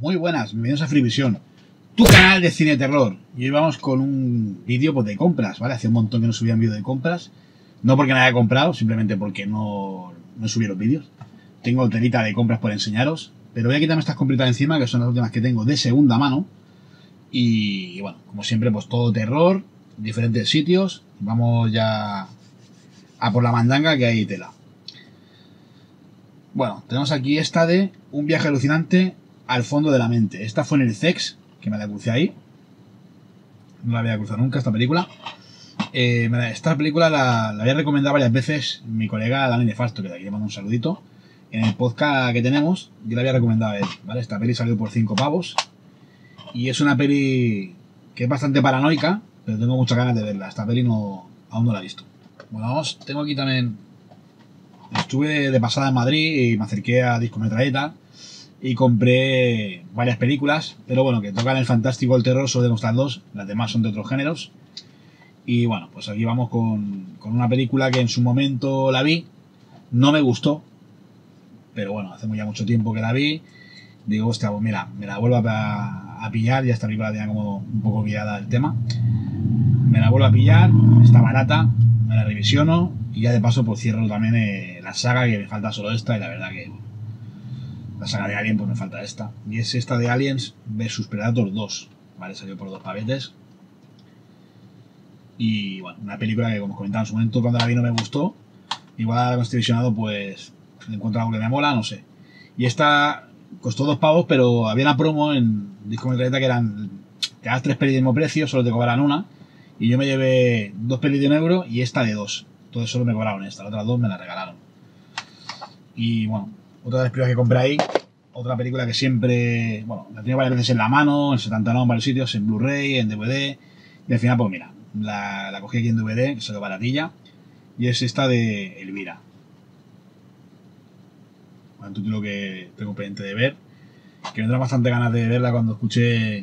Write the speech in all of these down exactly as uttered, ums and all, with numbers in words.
Muy buenas, bienvenidos a Freevisión, tu canal de cine terror. Y hoy vamos con un vídeo pues, de compras, ¿vale? Hace un montón que no subía un vídeo de compras. No porque no haya comprado, simplemente porque no, no subí los vídeos. Tengo telita de compras por enseñaros, pero voy a quitarme estas compritas de encima, que son las últimas que tengo de segunda mano. Y bueno, como siempre, pues todo terror, diferentes sitios. Vamos ya a por la mandanga, que hay tela. Bueno, tenemos aquí esta de Un viaje alucinante al fondo de la mente. Esta fue en el C E X, que me la crucé ahí. No la había cruzado nunca esta película. Eh, esta película la, la había recomendado varias veces mi colega Dani Nefasto, que de aquí le mando un saludito. En el podcast que tenemos, yo la había recomendado a él, ¿vale? Esta peli salió por cinco pavos. Y es una peli que es bastante paranoica, pero tengo muchas ganas de verla. Esta peli no, aún no la he visto. Bueno, vamos, tengo aquí también... Estuve de pasada en Madrid y me acerqué a Disco Metralleta y compré varias películas, pero bueno, que tocan el fantástico, el terror, solo tengo estas dos, las demás son de otros géneros. Y bueno, pues aquí vamos con, con una película que en su momento la vi, no me gustó, pero bueno, hace ya mucho tiempo que la vi. Digo, hostia, pues mira, me la vuelvo a, a pillar, ya esta película tenía como un poco guiada el tema. Me la vuelvo a pillar, está barata, me la revisiono y ya de paso pues cierro también eh, la saga, que me falta solo esta, y la verdad que la saga de Alien pues me falta esta. Y es esta de Aliens versus Predator dos, ¿vale? Salió por dos pavetes. Y bueno, una película que como os comentaba en su momento cuando la vi no me gustó. Igual con este visionado pues encuentro algo que me mola, no sé. Y esta costó dos pavos, pero había una promo en Disco Metralleta que eran... Te das tres pelis del mismo precio, solo te cobran una. Y yo me llevé dos pelis de un euro y esta de dos. Entonces solo me cobraron esta, las otras dos me la regalaron. Y bueno, otra de las películas que compré ahí, otra película que siempre, bueno, la tenía varias veces en la mano, en setenta y nueve en varios sitios, en Blu-ray, en D V D. Y al final, pues mira, la, la cogí aquí en D V D, que salió baratilla. Y es esta de Elvira. Un título que tengo pendiente de ver. Que me da bastante ganas de verla cuando escuché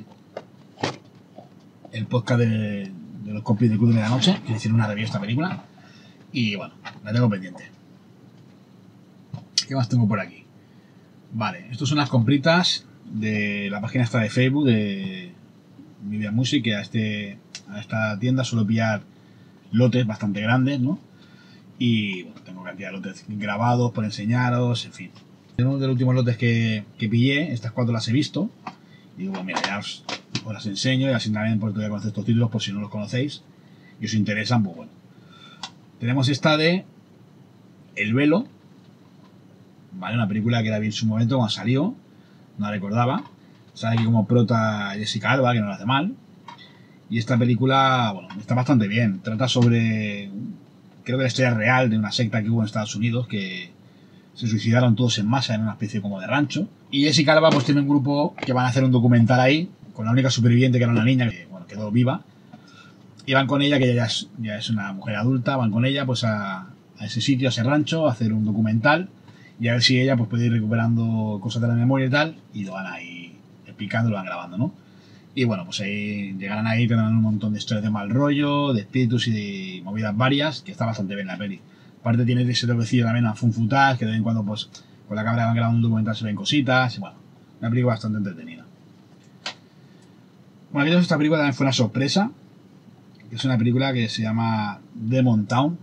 el podcast de, de los compis del Club de Medianoche, que hicieron una review de esta película. Y bueno, la tengo pendiente. ¿Qué más tengo por aquí? Vale, estos son las compritas de la página esta de Facebook de Media Music, que a, este, a esta tienda suelo pillar lotes bastante grandes, ¿no? Y bueno, tengo cantidad de lotes grabados por enseñaros, en fin. Uno de los últimos lotes que, que pillé, estas cuatro las he visto. Y digo, bueno, mira, ya os, os las enseño y así también pues, voy a conocer estos títulos por si no los conocéis y os interesan, pues bueno. Tenemos esta de El Velo, ¿vale? Una película que la vi en su momento cuando salió, no la recordaba. Sale aquí como prota Jessica Alba, que no la hace mal. Y esta película, bueno, está bastante bien. Trata sobre, creo que la historia real de una secta que hubo en Estados Unidos, que se suicidaron todos en masa en una especie como de rancho. Y Jessica Alba pues tiene un grupo que van a hacer un documental ahí, con la única superviviente que era una niña, que bueno, quedó viva. Y van con ella, que ya es, ya es una mujer adulta, van con ella pues a, a ese sitio, a ese rancho, a hacer un documental y a ver si ella pues puede ir recuperando cosas de la memoria y tal, y lo van ahí explicando, lo van grabando, ¿no? Y bueno, pues ahí llegarán ahí, tendrán un montón de historias de mal rollo, de espíritus y de movidas varias, que está bastante bien la peli. Aparte tiene ese toquecillo también a fun footage, que de vez en cuando pues con la cámara van grabando un documental, se ven cositas, y bueno, una película bastante entretenida. Bueno, aquí esta película también fue una sorpresa. Es una película que se llama Demon Town.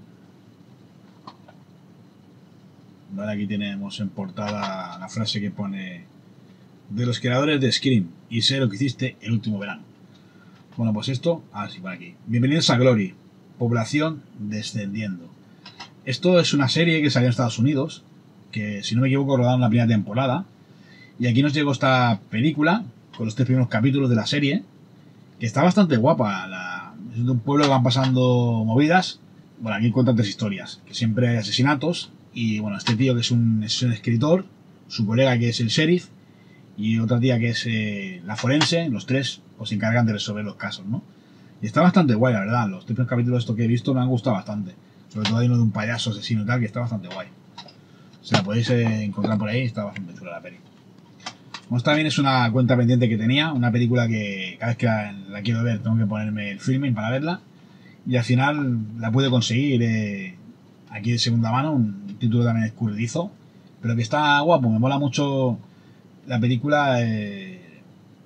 Vale, aquí tenemos en portada la frase que pone: de los creadores de Scream, y sé lo que hiciste el último verano. Bueno, pues esto, así por aquí. Bienvenidos a Glory, población descendiendo. Esto es una serie que salió en Estados Unidos, que si no me equivoco rodaron la primera temporada. Y aquí nos llegó esta película, con los tres primeros capítulos de la serie, que está bastante guapa. La Es de un pueblo que van pasando movidas. Bueno, aquí cuentan tres historias, que siempre hay asesinatos. Y bueno, este tío que es un, es un escritor, su colega que es el sheriff, y otra tía que es eh, la forense, los tres pues se encargan de resolver los casos, ¿no? Y está bastante guay, la verdad. Los tres primeros capítulos de esto que he visto me han gustado bastante. Sobre todo hay uno de un payaso asesino y tal, que está bastante guay. Si la podéis eh, encontrar por ahí, está bastante chula la peli. Como también es una cuenta pendiente que tenía, una película que cada vez que la, la quiero ver tengo que ponerme el filming para verla, y al final la pude conseguir eh, aquí de segunda mano, un título también escurridizo, pero que está guapo, me mola mucho la película, eh,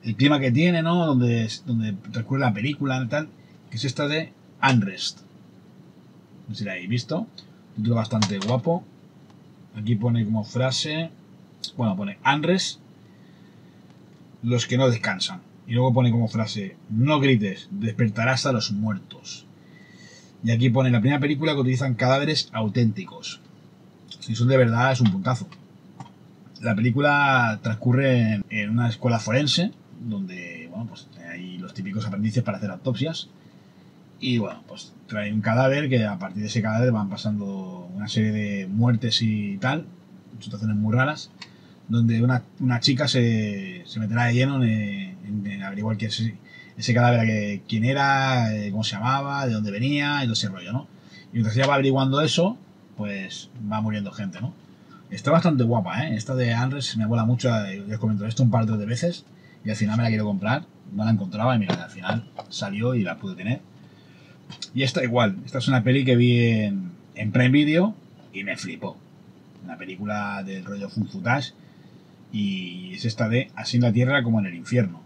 el clima que tiene, ¿no? Donde, donde transcurre la película y tal, que es esta de Unrest. No sé si la habéis visto. Un título bastante guapo. Aquí pone como frase, bueno, pone Unrest, los que no descansan. Y luego pone como frase, no grites, despertarás a los muertos. Y aquí pone la primera película que utilizan cadáveres auténticos. Si son de verdad, es un puntazo. La película transcurre en, en una escuela forense, donde, bueno, pues hay los típicos aprendices para hacer autopsias. Y bueno, pues trae un cadáver que a partir de ese cadáver van pasando una serie de muertes y tal, situaciones muy raras, donde una, una chica se, se meterá de lleno en, en, en averiguar quién es ese cadáver, que, quién era, cómo se llamaba, de dónde venía y todo ese rollo, ¿no? Y mientras ella va averiguando eso, pues va muriendo gente, ¿no? Está bastante guapa, ¿eh? Esta de Unrest me mola mucho, yo os comento esto un par de veces y al final me la quiero comprar, no la encontraba y mira, al final salió y la pude tener. Y esta igual, esta es una peli que vi en, en Prime Video y me flipó. Una película del rollo Fun Footage y es esta de Así en la Tierra como en el Infierno.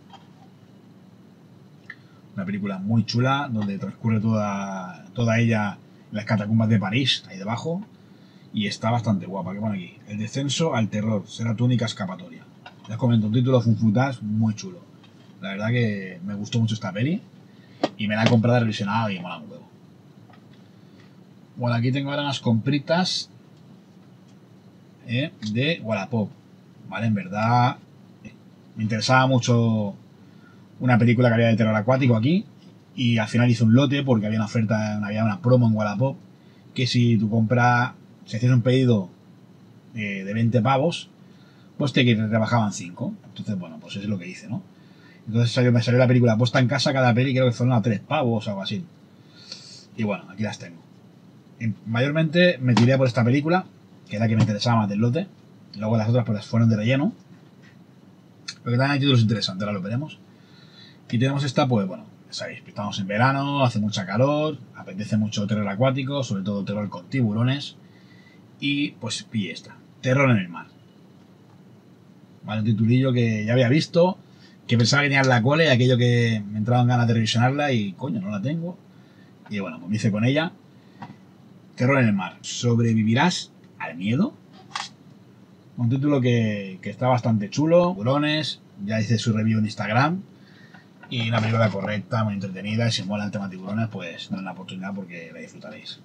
Una película muy chula donde transcurre toda, toda ella en las catacumbas de París, ahí debajo, y está bastante guapa. ¿Qué pone aquí? El descenso al terror será tu única escapatoria. Les comento, un título Fun Footage muy chulo. La verdad que me gustó mucho esta peli. Y me la he comprado revisionada y mola un huevo. Bueno, aquí tengo ahora unas compritas eh, de Wallapop. Vale, en verdad eh, me interesaba mucho una película que había de terror acuático aquí. Y al final hice un lote porque había una oferta, había una promo en Wallapop. Que si tú compras, si hacías un pedido eh, de veinte pavos, pues te rebajaban cinco. Entonces, bueno, pues eso es lo que hice, ¿no? Entonces salió, me salió la película puesta en casa, cada peli creo que fueron a tres pavos o algo así. Y bueno, aquí las tengo. Y mayormente me tiré por esta película, que es la que me interesaba más del lote. Luego las otras pues fueron de relleno. Pero que también hay títulos interesantes, ahora lo veremos. Y tenemos esta, pues bueno, ya sabéis, estamos en verano, hace mucha calor, apetece mucho terror acuático, sobre todo terror con tiburones. Y pues pillé esta, Terror en el mar. Vale, un titulillo que ya había visto, que pensaba que tenía la cola y aquello que me entraban ganas de revisionarla y coño, no la tengo. Y bueno, pues me hice con ella. Terror en el mar. ¿Sobrevivirás al miedo? Un título que, que está bastante chulo. Tiburones, ya hice su review en Instagram. Y una película correcta, muy entretenida. Y si mola el tema tiburones, pues denle la oportunidad porque la disfrutaréis.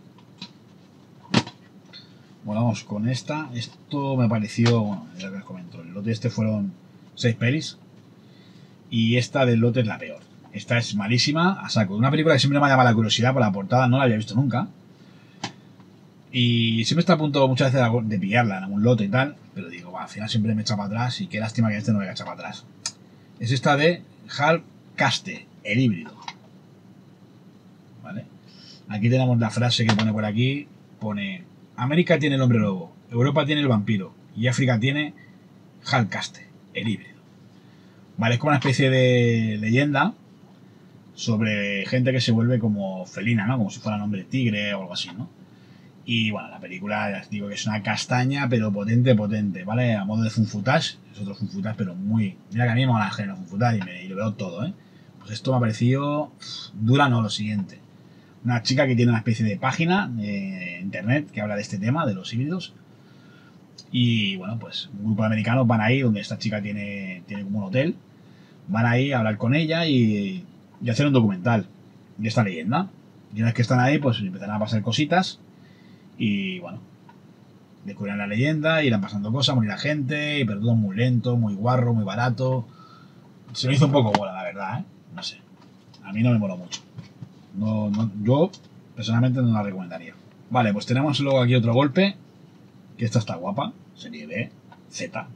Bueno, vamos con esta. Esto me pareció, bueno, ya que os comento. El lote este fueron seis pelis. Y esta del lote es la peor. Esta es malísima, a saco. Una película que siempre me ha llamado la curiosidad por la portada, no la había visto nunca. Y siempre está a punto muchas veces de pillarla en algún lote y tal. Pero digo, va, al final siempre me echa para atrás y qué lástima que este no me echa para atrás. Es esta de Hal Caste, el híbrido. ¿Vale? Aquí tenemos la frase que pone por aquí. Pone, América tiene el hombre lobo, Europa tiene el vampiro y África tiene Hal Caste, el híbrido. Vale, es como una especie de leyenda sobre gente que se vuelve como felina, ¿no? Como si fuera un hombre tigre o algo así, ¿no? Y bueno, la película, ya os digo que es una castaña, pero potente, potente, ¿vale? A modo de Fun Footage, es otro Fun Footage, pero muy... Mira que a mí me mola el género Fun Footage y, me, y lo veo todo, ¿eh? Pues esto me ha parecido... Pff, dura, no, lo siguiente. Una chica que tiene una especie de página de internet que habla de este tema, de los híbridos. Y bueno, pues un grupo de americanos van ahí, donde esta chica tiene, tiene como un hotel. Van ahí a hablar con ella y, y hacer un documental de esta leyenda. Y una vez que están ahí, pues empezarán a pasar cositas. Y bueno, descubrirán la leyenda, irán pasando cosas, morir la gente, pero todo muy lento, muy guarro, muy barato. Se me hizo un poco bola, la verdad, ¿eh? No sé. A mí no me moló mucho. No, no, yo personalmente no la recomendaría. Vale, pues tenemos luego aquí otro golpe. Que esta está guapa. Serie B, Z.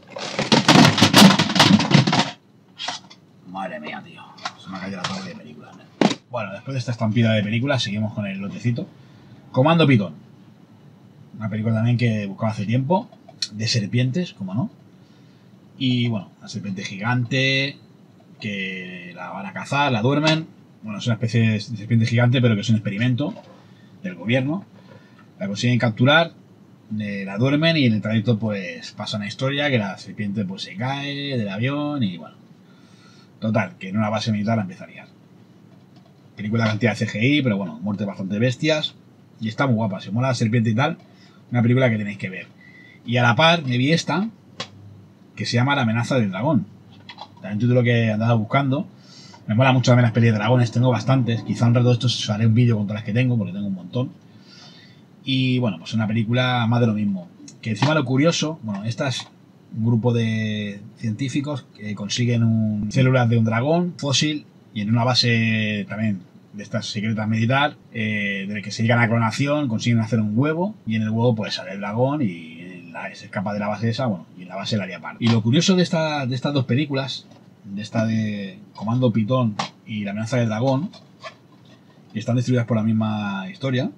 Madre mía, tío. Se me ha caído la tarde de películas. ¿eh? Bueno, después de esta estampida de películas, seguimos con el lotecito. Comando Pitón. Una película también que buscaba hace tiempo. De serpientes, como no. Y bueno, una serpiente gigante. Que la van a cazar, la duermen. Bueno, es una especie de serpiente gigante, pero que es un experimento del gobierno. La consiguen capturar. Eh, la duermen y en el trayecto pues pasa una historia que la serpiente pues se cae del avión y bueno, Total, que en una base militar la empieza a liar. Película de cantidad de C G I, pero bueno, muertes bastante bestias. Y está muy guapa, si mola la serpiente y tal, una película que tenéis que ver. Y a la par me vi esta, que se llama La amenaza del dragón. También título que andaba buscando. Me mola mucho también las pelis de dragones, tengo bastantes. Quizá un rato de estos haré un vídeo con todas las que tengo, porque tengo un montón. Y bueno, pues una película más de lo mismo. Que encima lo curioso, bueno, esta es un grupo de científicos que consiguen un, células de un dragón fósil y en una base también de estas secretas militar, eh, de que se llegan a clonación, consiguen hacer un huevo y en el huevo pues sale el dragón y la, se escapa de la base esa, bueno, y en la base la haría parte. Y lo curioso de, esta, de estas dos películas, de esta de Comando Pitón y La amenaza del dragón, que están distribuidas por la misma historia,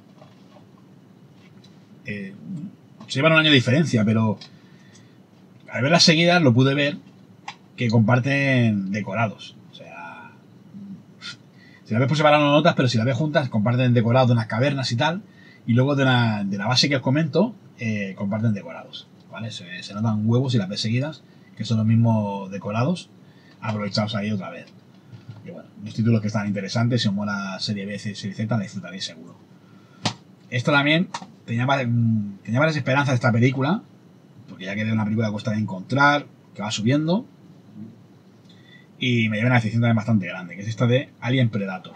eh, se llevan un año de diferencia, pero al ver las seguidas lo pude ver que comparten decorados. O sea, si las ves por separado no notas, pero si las ves juntas comparten decorados de unas cavernas y tal, y luego de, una, de la base que os comento eh, comparten decorados, ¿vale? Se, se notan huevos si las ves seguidas, que son los mismos decorados, aprovechados ahí otra vez. Y bueno, los títulos que están interesantes, si os mola serie B, serie Z, la disfrutaréis seguro. Esto también tenía, tenía varias esperanzas de esta película, porque ya que es una película que cuesta de encontrar, que va subiendo, y me lleva una decepción también bastante grande, que es esta de Alien Predator.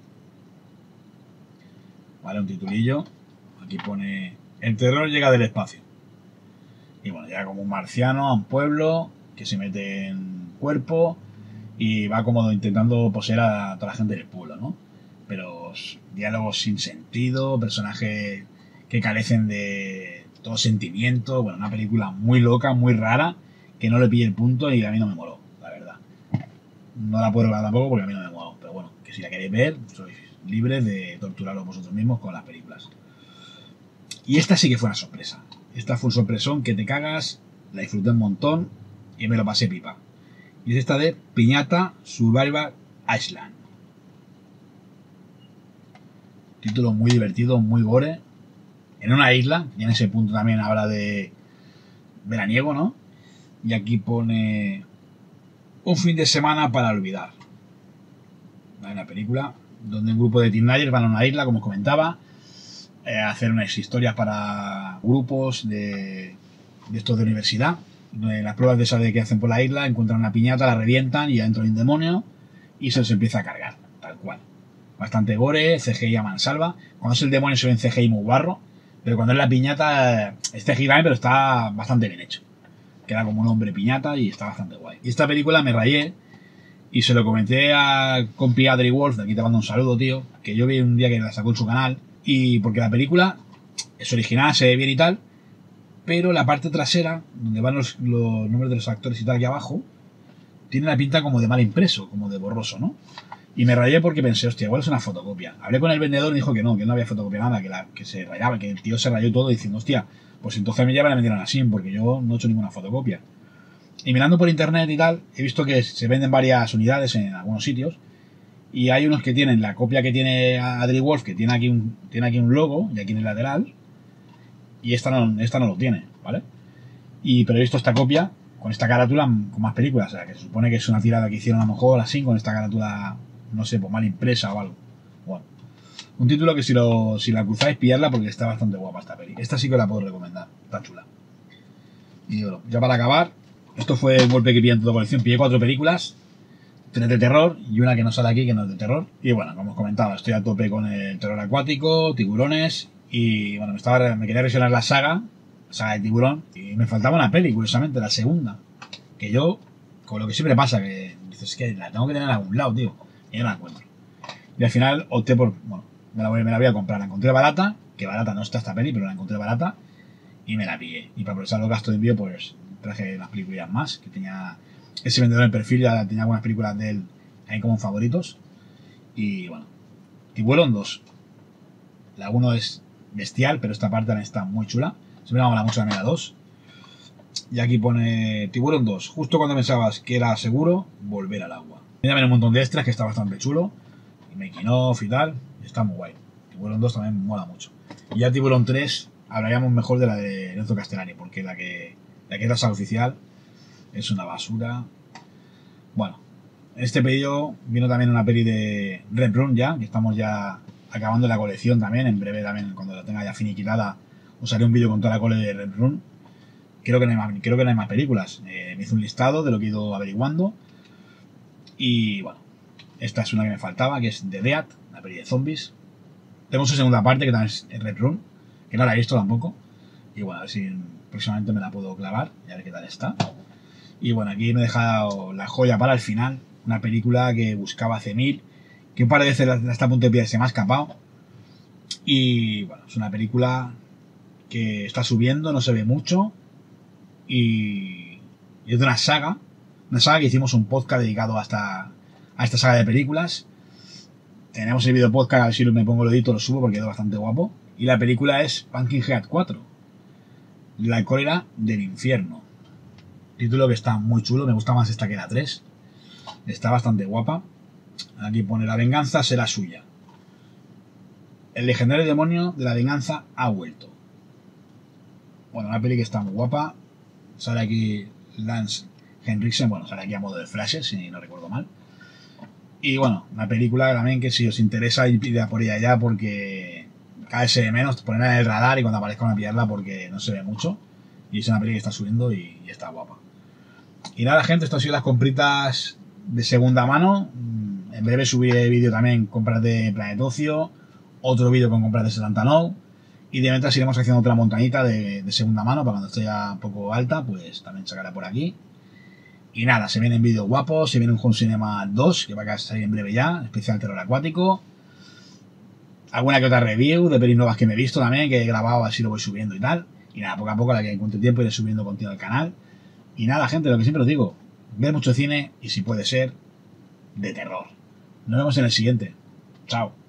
Vale, un titulillo, aquí pone: el terror llega del espacio. Y bueno, llega como un marciano a un pueblo, que se mete en cuerpo, y va como intentando poseer a toda la gente del pueblo, ¿no? Pero diálogos sin sentido, personajes que carecen de todo sentimiento. Bueno, una película muy loca, muy rara, que no le pille el punto y a mí no me moló, la verdad. No la puedo hablar tampoco porque a mí no me moló, pero bueno, que si la queréis ver, sois libres de torturaros vosotros mismos con las películas. Y esta sí que fue una sorpresa. Esta fue un sorpresón que te cagas, la disfruté un montón y me lo pasé pipa. Y es esta de Piñata Survival Island. Título muy divertido, muy gore. En una isla, y en ese punto también habla de veraniego, ¿no? Y aquí pone: un fin de semana para olvidar. Hay una película donde un grupo de teenagers van a una isla, como os comentaba, eh, a hacer unas historias para grupos de, de estos de universidad. De las pruebas de esas de que hacen por la isla, encuentran una piñata, la revientan y adentro hay un demonio y se les empieza a cargar, tal cual. Bastante gore, C G I a mansalva. Cuando es el demonio se ve en C G I muy guarro, pero cuando es la piñata, es C G I, pero está bastante bien hecho. Queda como un hombre piñata y está bastante guay. Y esta película me rayé y se lo comenté a compi Adri Wolf, de aquí te mando un saludo, tío, que yo vi un día que la sacó en su canal, y porque la película es original, se ve bien y tal, pero la parte trasera, donde van los, los nombres de los actores y tal aquí abajo, tiene la pinta como de mal impreso, como de borroso, ¿no? Y me rayé porque pensé, hostia, igual es una fotocopia. Hablé con el vendedor y dijo que no, que no había fotocopia nada, que, la, que se rayaba, que el tío se rayó todo diciendo, hostia, pues entonces me llevan a vendieron así, porque yo no he hecho ninguna fotocopia. Y mirando por internet y tal, he visto que se venden varias unidades en algunos sitios, y hay unos que tienen la copia que tiene Adri Wolf, que tiene aquí un, tiene aquí un logo, y aquí en el lateral, y esta no, esta no lo tiene, ¿vale? Y, pero he visto esta copia con esta carátula con más películas, o sea, que se supone que es una tirada que hicieron a lo mejor así, con esta carátula, no sé, pues mal impresa o algo. Bueno, un título que si, lo, si la cruzáis, pillarla porque está bastante guapa esta peli. Esta sí que la puedo recomendar, está chula. Y bueno, ya para acabar, esto fue un golpe que pillé en toda colección. Pillé cuatro películas, tres de terror y una que no sale aquí, que no es de terror. Y bueno, como os comentaba, estoy a tope con el terror acuático, tiburones. Y bueno, me, estaba, me quería revisionar la saga, la saga de Tiburón. Y me faltaba una peli, curiosamente, la segunda. Que yo, con lo que siempre pasa, que dices que la tengo que tener en algún lado, tío. Y no la encuentro. Y al final opté por, bueno, me la, voy, me la voy a comprar. La encontré barata, que barata no está esta peli, pero la encontré barata. Y me la pillé. Y para aprovechar los gastos de envío, pues traje las películas más. Que tenía ese vendedor en perfil, ya tenía algunas películas de él ahí como favoritos. Y bueno, Tiburón dos. La uno es bestial, pero esta parte está muy chula. Siempre me mola mucho la dos. Y aquí pone Tiburón dos. Justo cuando pensabas que era seguro, volver al agua. Tiene un montón de extras que está bastante chulo. Y making of y tal. Está muy guay. Tiburón dos también mola mucho. Y ya Tiburón tres hablaríamos mejor de la de Enzo Castellani, porque la que, la que es la saga oficial es una basura. Bueno, en este pedido vino también una peli de Red Room ya, que estamos ya acabando la colección también. En breve también, cuando la tenga ya finiquitada, os haré un vídeo con toda la cole de Red Room. Creo que no hay más, creo que no hay más películas. Eh, me hice un listado de lo que he ido averiguando. Y bueno, esta es una que me faltaba, que es The Dead, la peli de zombies. Tengo su segunda parte, que también es Red Room, que no la he visto tampoco. Y bueno, a ver si próximamente me la puedo clavar y a ver qué tal está. Y bueno, aquí me he dejado la joya para el final. Una película que buscaba hace mil, que un par de veces hasta a punto de pie se me ha escapado. Y bueno, es una película que está subiendo, no se ve mucho. Y, y es de una saga. Una saga que hicimos un podcast dedicado a esta, a esta saga de películas. Tenemos el video podcast, a ver si me pongo el edito, lo subo porque quedó bastante guapo. Y la película es Pumpkinhead cuatro. La cólera del infierno. Título que está muy chulo, me gusta más esta que la tres. Está bastante guapa. Aquí pone: la venganza será suya. El legendario demonio de la venganza ha vuelto. Bueno, una peli que está muy guapa. Sale aquí Lance Henriksen, bueno, sale aquí a modo de flashes, si no recuerdo mal. Y bueno, una película también que si os interesa ir a por ella ya, porque cada vez se ve menos, ponerla en el radar y cuando aparezca una pillarla porque no se ve mucho. Y es una peli que está subiendo y, y está guapa. Y nada, gente, esto ha sido las compritas de segunda mano. En breve subiré vídeo también compras de Planet Ocio, otro vídeo con compras de Selantanol. Y de mientras iremos haciendo otra montañita de, de segunda mano para cuando esté ya un poco alta, pues también sacará por aquí. Y nada, se vienen vídeos guapos, se viene un Home Cinema dos, que va a salir en breve ya, especial terror acuático. Alguna que otra review de pelis nuevas que me he visto también, que he grabado, así lo voy subiendo y tal. Y nada, poco a poco, a la que encuentre tiempo, iré subiendo contenido al canal. Y nada, gente, lo que siempre os digo, ver mucho cine y si puede ser, de terror. Nos vemos en el siguiente. Chao.